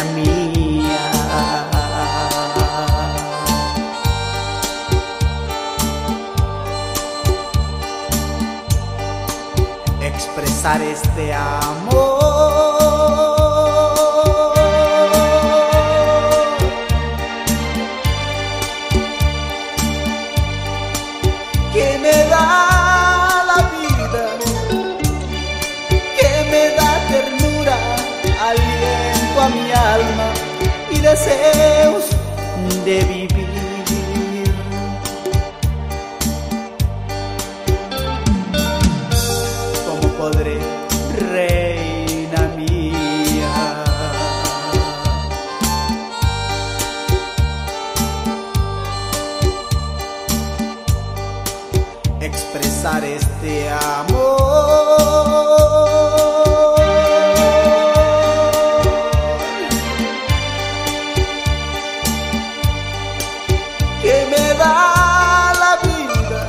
mía. Expresar este amor que me da la vida, que me da ternura, aliento a mi alma y deseos de vivir. ¿Cómo podré, reina mía, expresar este amor que me da la vida,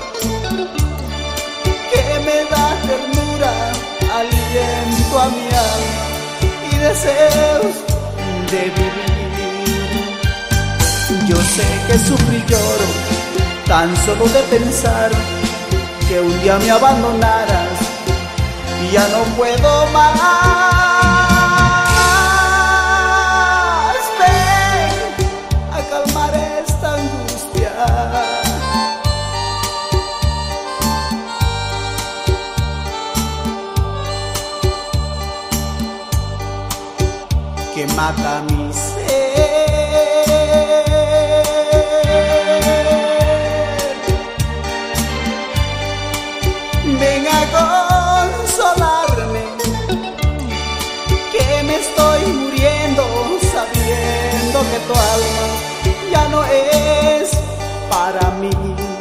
que me da ternura, aliento a mi alma y deseos de vivir? Yo sé que sufro y lloro tan solo de pensar que un día me abandonaras y ya no puedo más. Ven a calmar esta angustia que mata mi ser. Ven a consolarme, que me estoy muriendo, sabiendo que tu alma ya no es para mí.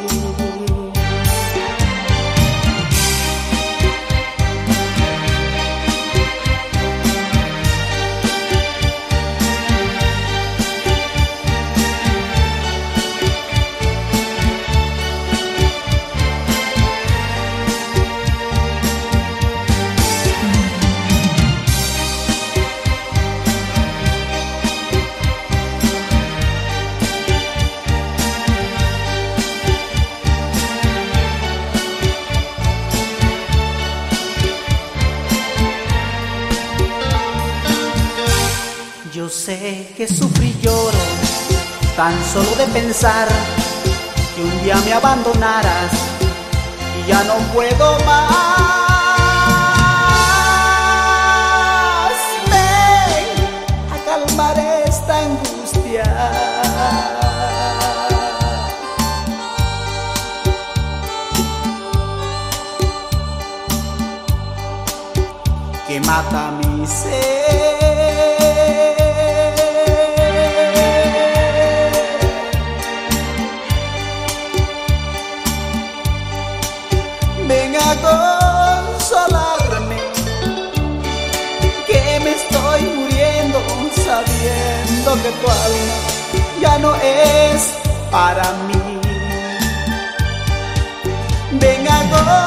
Yo sé que sufro y lloro tan solo de pensar que un día me abandonaras y ya no puedo más. Ven a calmar esta angustia que mata mi ser. Ven a consolarme, que me estoy muriendo, sabiendo que tu alma ya no es para mí. Ven a